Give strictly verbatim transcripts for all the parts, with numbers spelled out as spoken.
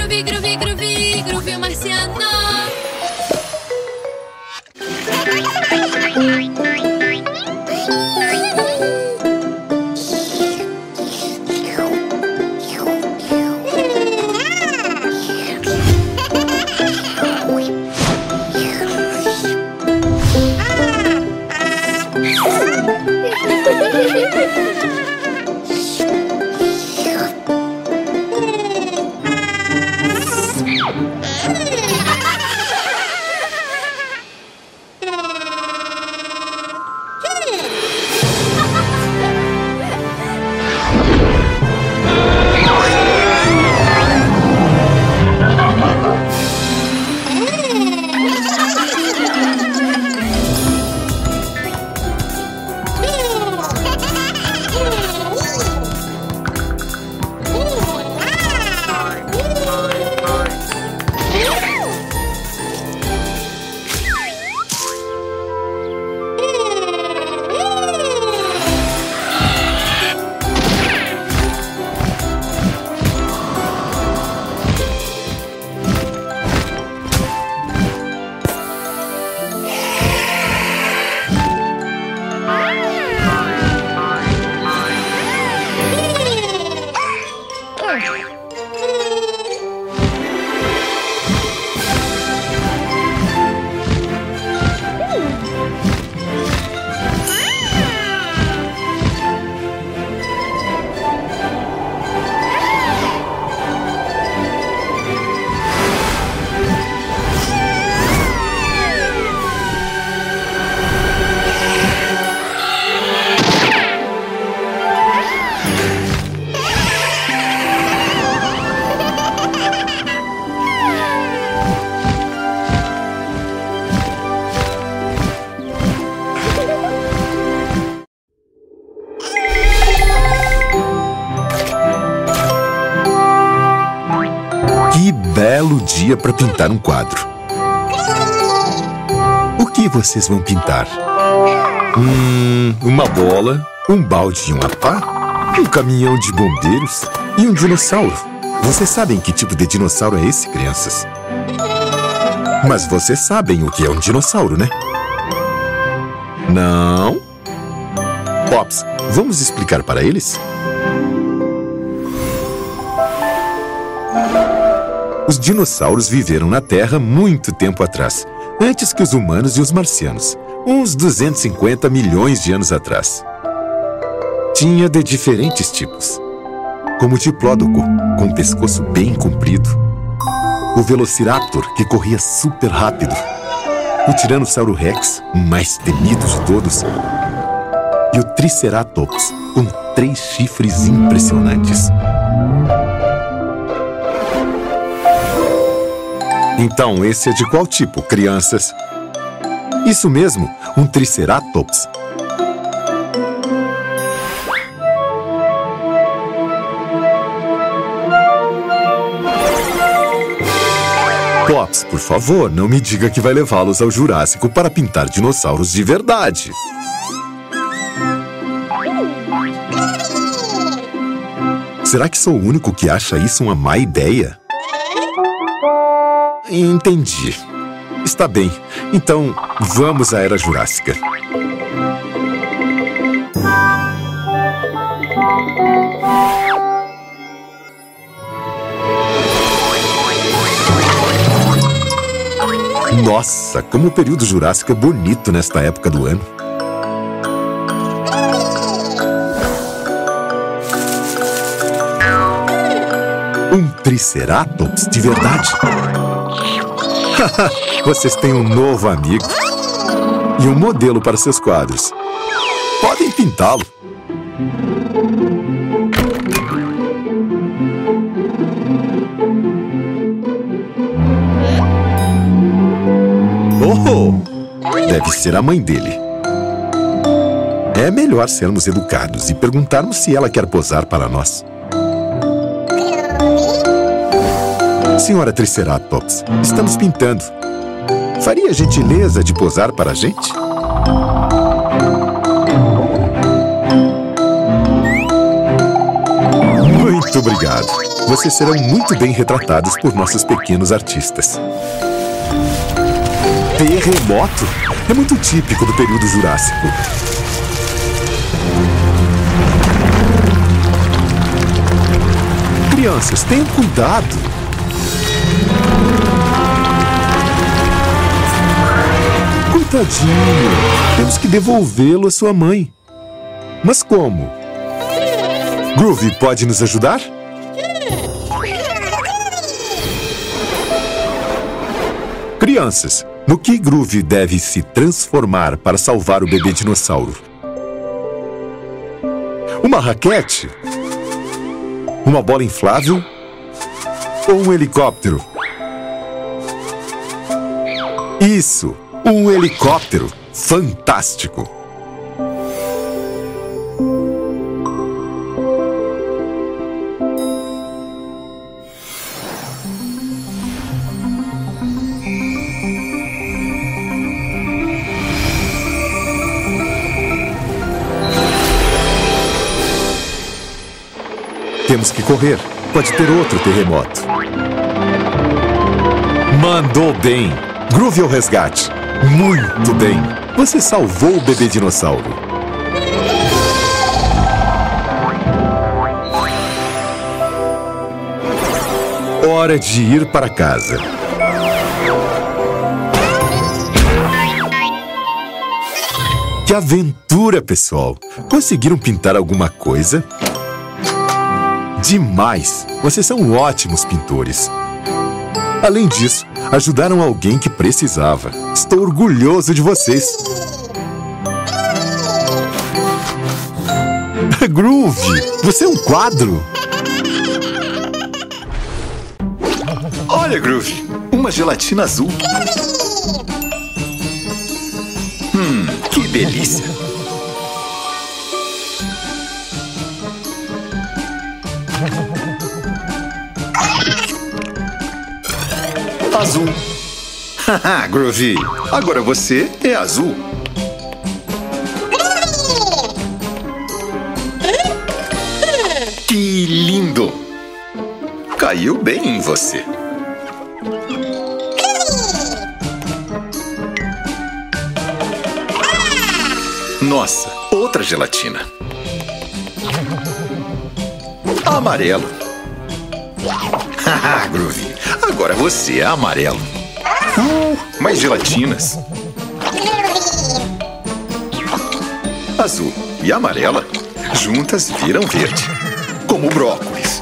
Groovy, groovy, groovy, groovy marciano. Belo dia para pintar um quadro. O que vocês vão pintar? Hum, uma bola, um balde e uma pá, um caminhão de bombeiros e um dinossauro. Vocês sabem que tipo de dinossauro é esse, crianças? Mas vocês sabem o que é um dinossauro, né? Não? Pops, vamos explicar para eles? Os dinossauros viveram na Terra muito tempo atrás, antes que os humanos e os marcianos, uns duzentos e cinquenta milhões de anos atrás. Tinha de diferentes tipos, como o diplódoco, com o pescoço bem comprido, o velociraptor, que corria super rápido, o tiranossauro rex, o mais temido de todos, e o triceratops, com três chifres impressionantes. Então, esse é de qual tipo, crianças? Isso mesmo, um triceratops. Pops, por favor, não me diga que vai levá-los ao Jurássico para pintar dinossauros de verdade. Será que sou o único que acha isso uma má ideia? Entendi. Está bem. Então, vamos à Era Jurássica. Nossa, como o período Jurássico é bonito nesta época do ano. Um triceratops de verdade. Vocês têm um novo amigo e um modelo para seus quadros. Podem pintá-lo. Oh! Deve ser a mãe dele. É melhor sermos educados e perguntarmos se ela quer posar para nós. Senhora Triceratops, estamos pintando. Faria a gentileza de posar para a gente? Muito obrigado. vocês serão muito bem retratados por nossos pequenos artistas. Terremoto é muito típico do período Jurássico. Crianças, tenham cuidado. Coitadinho, temos que devolvê-lo à sua mãe. Mas como? Groovy pode nos ajudar? Crianças, no que Groovy deve se transformar para salvar o bebê dinossauro? Uma raquete? Uma bola inflável? Ou um helicóptero? Isso! Um helicóptero! Fantástico! Temos que correr. Pode ter outro terremoto. Mandou bem! Groovy ao resgate. Muito bem! Você salvou o bebê dinossauro. Hora de ir para casa. Que aventura, pessoal! Conseguiram pintar alguma coisa? Demais! Vocês são ótimos pintores. Além disso, ajudaram alguém que precisava. Estou orgulhoso de vocês. Groovy, você é um quadro. Olha, Groovy, uma gelatina azul. Hum, que delícia. Azul. Haha, Groovy, agora você é azul. Que lindo! Caiu bem em você. Nossa, outra gelatina. Amarelo. Haha, Groovy, agora você é amarelo. Uh, mais gelatinas. Azul e amarela juntas viram verde, como brócolis.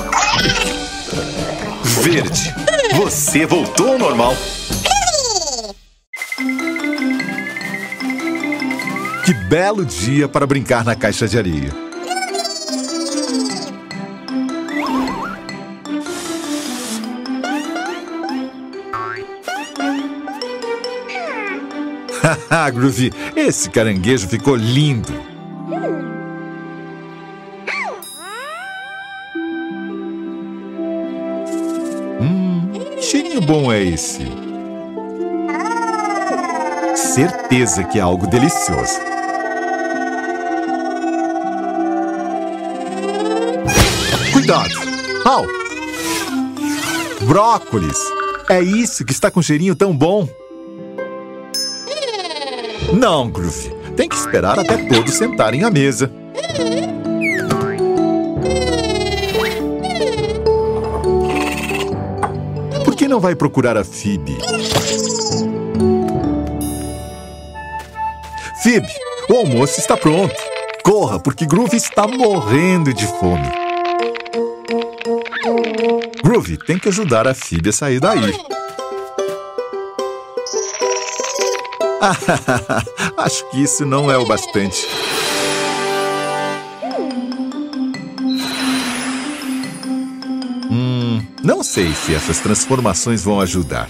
Verde, você voltou ao normal. Que belo dia para brincar na caixa de areia. Haha, Groovy, esse caranguejo ficou lindo. Hum, cheirinho bom é esse. Certeza que é algo delicioso. Cuidado! Au! Brócolis! É isso que está com cheirinho tão bom. Não, Groovy. Tem que esperar até todos sentarem à mesa. Por que não vai procurar a Phoebe? Phoebe, o almoço está pronto. Corra, porque Groovy está morrendo de fome. Groovy tem que ajudar a Phoebe a sair daí. Acho que isso não é o bastante. Hum, não sei se essas transformações vão ajudar.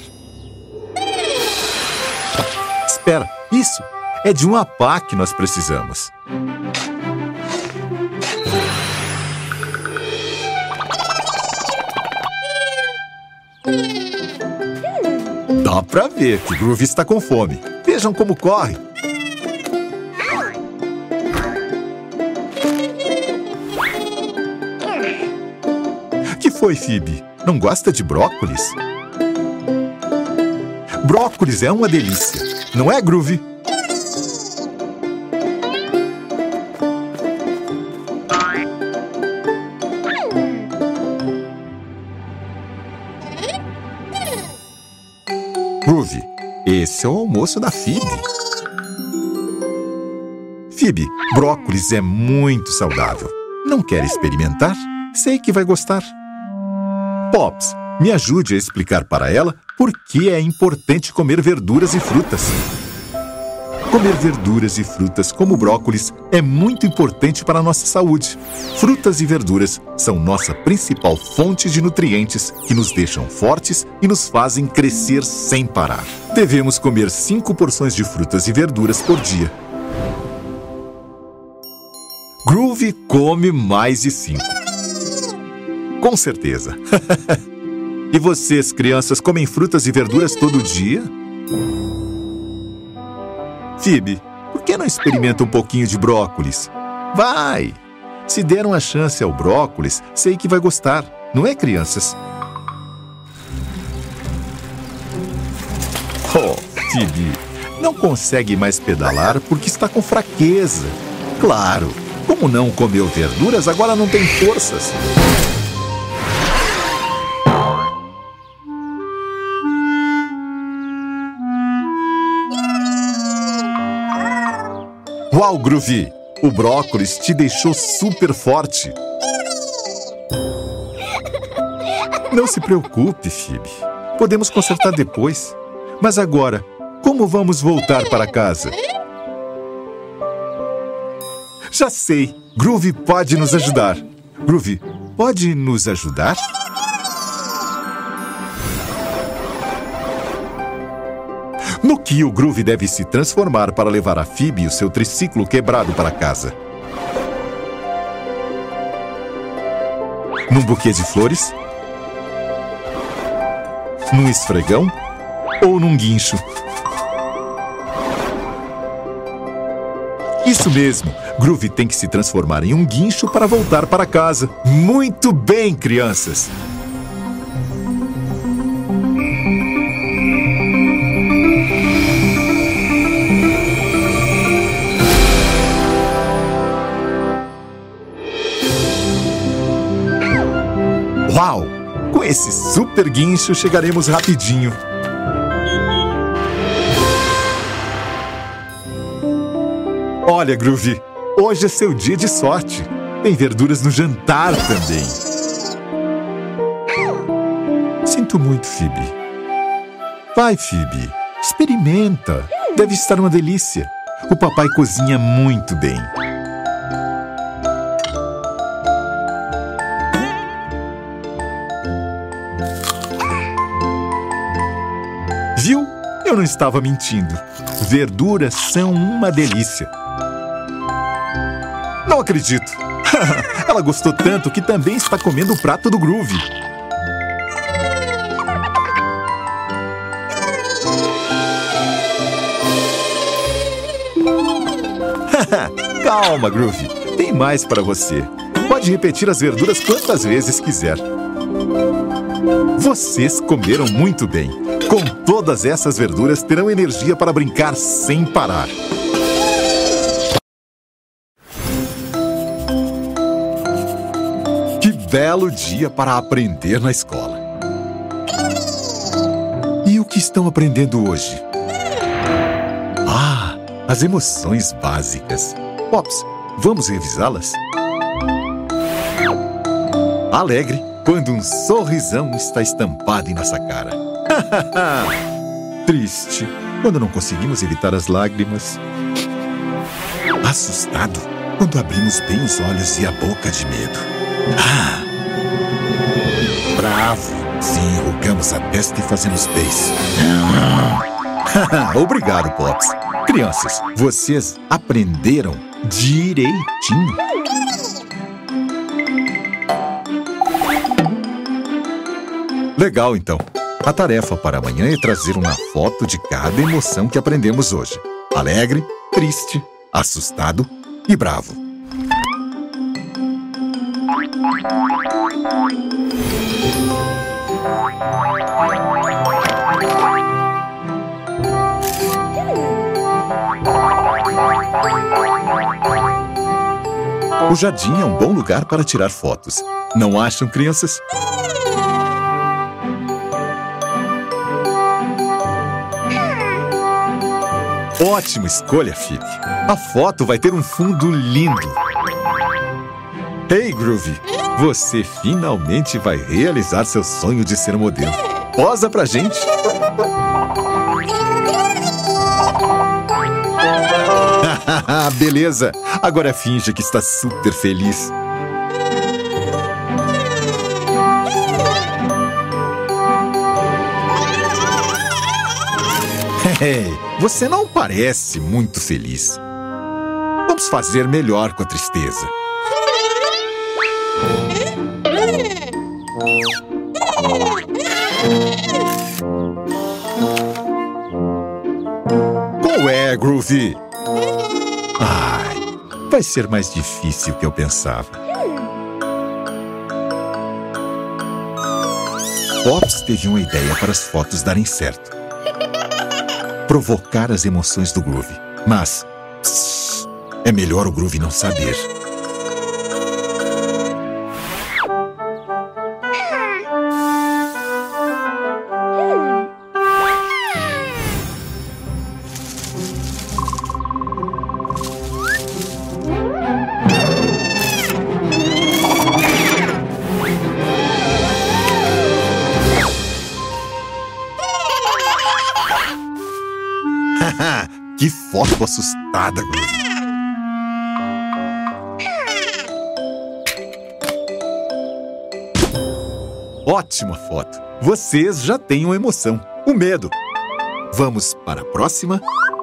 Espera, isso é de uma pá que nós precisamos. Dá pra ver que Groovy está com fome. Vejam como corre. Que foi, Phoebe? Não gosta de brócolis? Brócolis é uma delícia, não é, Groovy? Groovy, esse é o almoço da Phoebe. Phoebe, brócolis é muito saudável. Não quer experimentar? Sei que vai gostar. Pops, me ajude a explicar para ela por que é importante comer verduras e frutas. Comer verduras e frutas como brócolis é muito importante para a nossa saúde. Frutas e verduras são nossa principal fonte de nutrientes que nos deixam fortes e nos fazem crescer sem parar. Devemos comer cinco porções de frutas e verduras por dia. Groovy come mais de cinco. Com certeza. E vocês, crianças, comem frutas e verduras todo dia? Phoebe, por que não experimenta um pouquinho de brócolis? Vai! Se der uma chance ao brócolis, sei que vai gostar. Não é, crianças? Oh, Phoebe, não consegue mais pedalar porque está com fraqueza. Claro, como não comeu verduras, agora não tem forças. Uau, Groovy! O brócolis te deixou super forte. Não se preocupe, Phoebe. Podemos consertar depois. Mas agora, como vamos voltar para casa? Já sei! Groovy pode nos ajudar. Groovy, pode nos ajudar? No que o Groovy deve se transformar para levar a Phoebe e o seu triciclo quebrado para casa? Num buquê de flores? Num esfregão? Ou num guincho? Isso mesmo! Groovy tem que se transformar em um guincho para voltar para casa. Muito bem, crianças! Uau! Com esse super guincho chegaremos rapidinho. Olha, Groovy, hoje é seu dia de sorte. Tem verduras no jantar também. Sinto muito, Phoebe. Vai, Phoebe, experimenta. Deve estar uma delícia. O papai cozinha muito bem. Viu? Eu não estava mentindo. Verduras são uma delícia. Não acredito. Ela gostou tanto que também está comendo o prato do Groovy. Calma, Groovy. Tem mais para você. Pode repetir as verduras quantas vezes quiser. Vocês comeram muito bem. Com todas essas verduras, terão energia para brincar sem parar. Que belo dia para aprender na escola. E o que estão aprendendo hoje? Ah, as emoções básicas. Pops, vamos revisá-las? Alegre quando um sorrisão está estampado em nossa cara. Triste quando não conseguimos evitar as lágrimas. Assustado quando abrimos bem os olhos e a boca de medo. Ah! Bravo se enrugamos a testa e fazemos beijo. Obrigado, Pops. Crianças, vocês aprenderam direitinho. Legal, então. A tarefa para amanhã é trazer uma foto de cada emoção que aprendemos hoje. Alegre, triste, assustado e bravo. O jardim é um bom lugar para tirar fotos. Não acham, crianças? Ótima escolha, Phoebe. A foto vai ter um fundo lindo. Hey, Groovy! Você finalmente vai realizar seu sonho de ser modelo. Posa pra gente! Beleza! Agora finja que está super feliz. Hey, você não parece muito feliz. Vamos fazer melhor com a tristeza. Qual é, Groovy? Ai, vai ser mais difícil que eu pensava. Pops teve uma ideia para as fotos darem certo. Provocar as emoções do Groovy. Mas pss, é melhor o Groovy não saber. Que foto assustada, Groovy. Ótima foto. Vocês já têm uma emoção, o medo. Vamos para a próxima.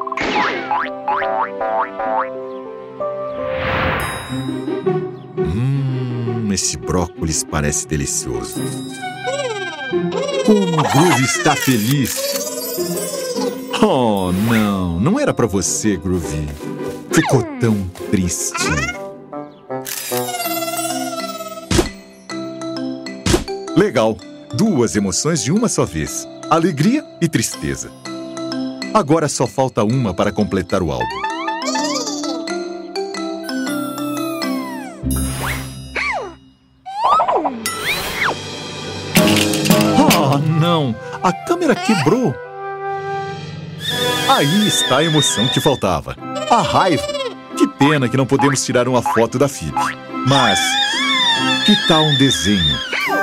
Hum, esse brócolis parece delicioso. Como o Groovy está feliz. Oh, não. Não era pra você, Groovy. Ficou tão triste. Legal. Duas emoções de uma só vez. Alegria e tristeza. Agora só falta uma para completar o álbum. Oh, não. A câmera quebrou. Aí está a emoção que faltava. A raiva. Que pena que não podemos tirar uma foto da Phoebe. Mas, que tal um desenho?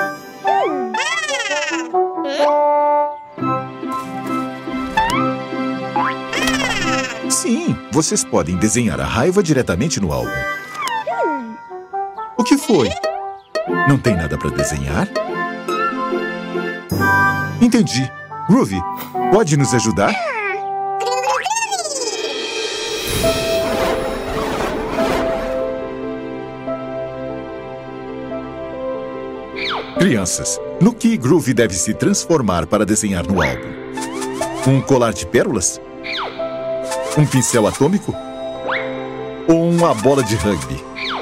Sim, vocês podem desenhar a raiva diretamente no álbum. O que foi? Não tem nada para desenhar? Entendi. Groovy, pode nos ajudar? Crianças, no que Groovy deve se transformar para desenhar no álbum? Um colar de pérolas? Um pincel atômico? Ou uma bola de rugby?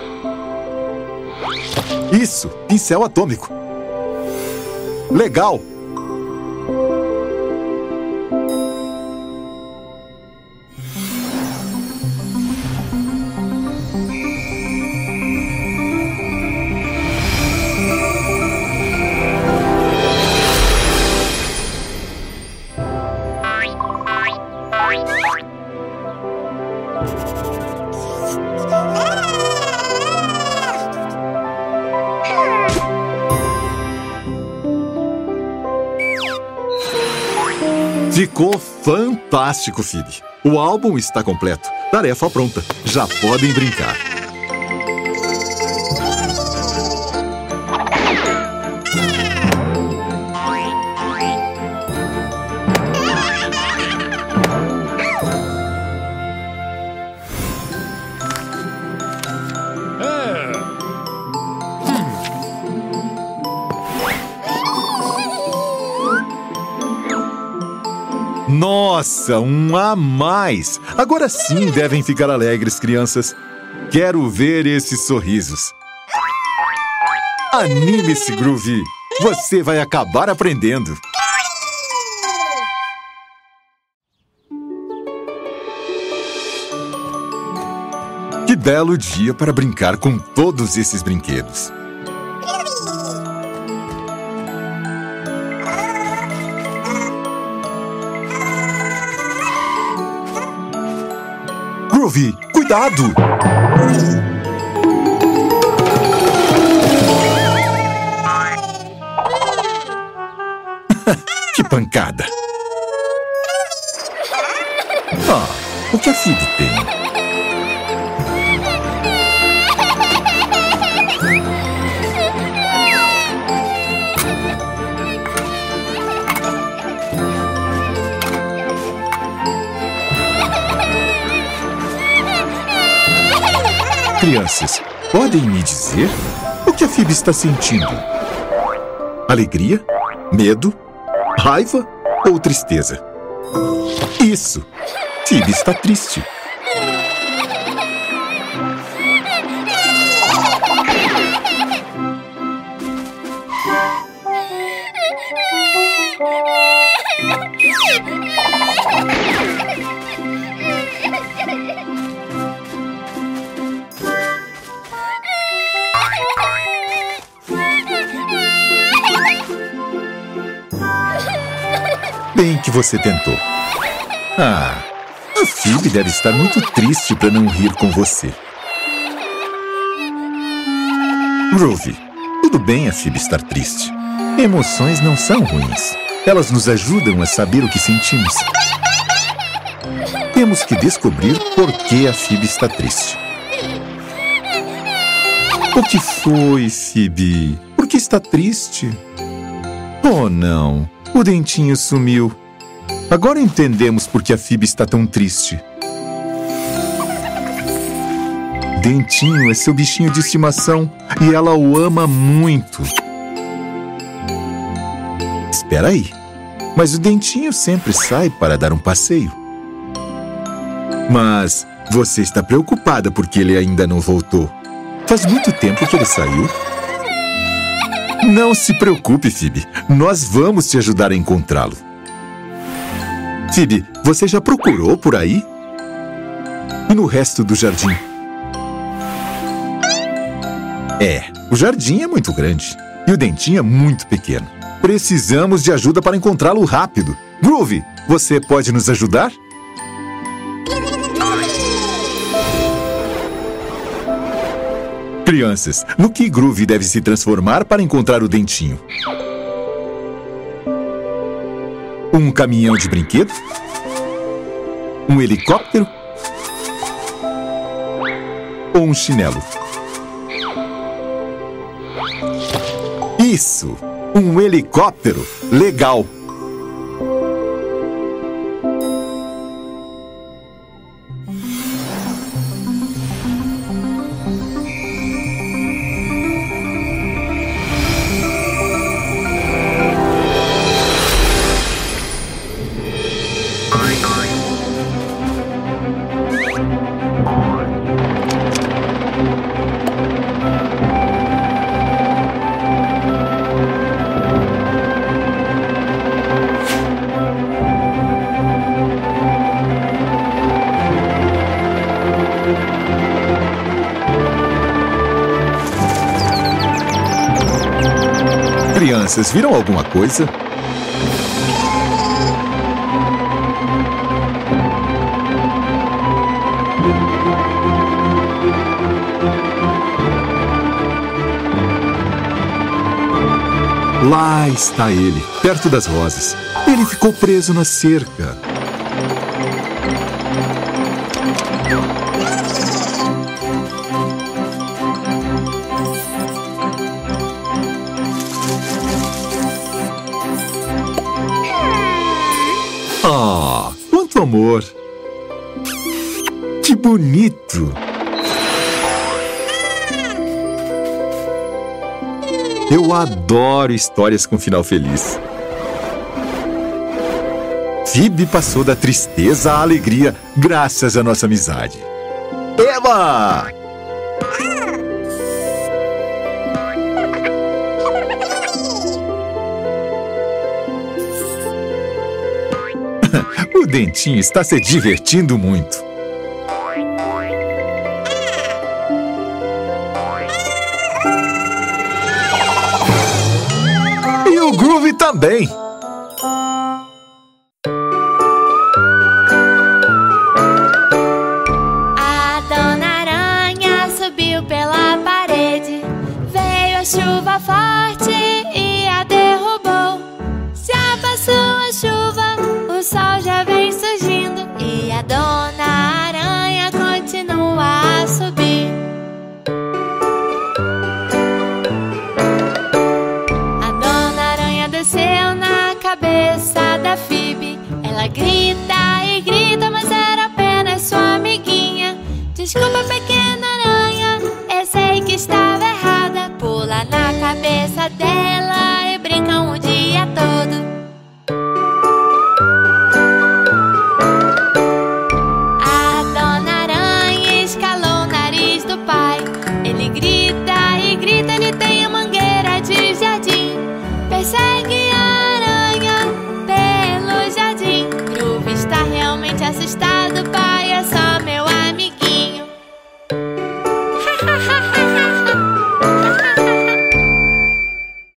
Isso, pincel atômico. Legal! Ficou fantástico, Phoebe. O álbum está completo. Tarefa pronta. Já podem brincar. Nossa, um a mais! Agora sim devem ficar alegres, crianças. Quero ver esses sorrisos. Anime-se, Groovy! Você vai acabar aprendendo. Que belo dia para brincar com todos esses brinquedos. Groovy, cuidado! Que pancada! Ah, o que a Phoebe tem? Crianças, podem me dizer o que a Phoebe está sentindo? Alegria? Medo? Raiva ou tristeza? Isso! Phoebe está triste. Bem que você tentou. Ah, a Phoebe deve estar muito triste para não rir com você. Groovy, tudo bem a Phoebe estar triste. Emoções não são ruins. Elas nos ajudam a saber o que sentimos. Temos que descobrir por que a Phoebe está triste. O que foi, Phoebe? Por que está triste? Oh, não. O dentinho sumiu. Agora entendemos por que a Phoebe está tão triste. Dentinho é seu bichinho de estimação e ela o ama muito. Espera aí. Mas o dentinho sempre sai para dar um passeio. Mas você está preocupada porque ele ainda não voltou. Faz muito tempo que ele saiu. Não se preocupe, Phoebe. Nós vamos te ajudar a encontrá-lo. Phoebe, você já procurou por aí? E no resto do jardim? É, o jardim é muito grande e o dentinho é muito pequeno. Precisamos de ajuda para encontrá-lo rápido. Groovy, você pode nos ajudar? Crianças, no que Groovy deve se transformar para encontrar o dentinho? Um caminhão de brinquedo? Um helicóptero? Ou um chinelo? Isso! Um helicóptero! Legal! Crianças, viram alguma coisa? Lá está ele, perto das rosas. Ele ficou preso na cerca. Ah, quanto amor! Que bonito! Eu adoro histórias com final feliz. Phoebe passou da tristeza à alegria graças à nossa amizade. Eba! O Dentinho está se divertindo muito. E o Groovy também. A Dona Aranha subiu pela parede. Veio a chuva forte e a derrubou. Já passou a chuva, o sol já vem surgindo e a Dona Aranha continua a subir. A Dona Aranha desceu na cabeça da Phoebe. Ela grita e grita, mas era apenas sua amiguinha. Desculpa, pequena aranha, eu sei que estava errada. Pula na cabeça dela e brincam o dia todo.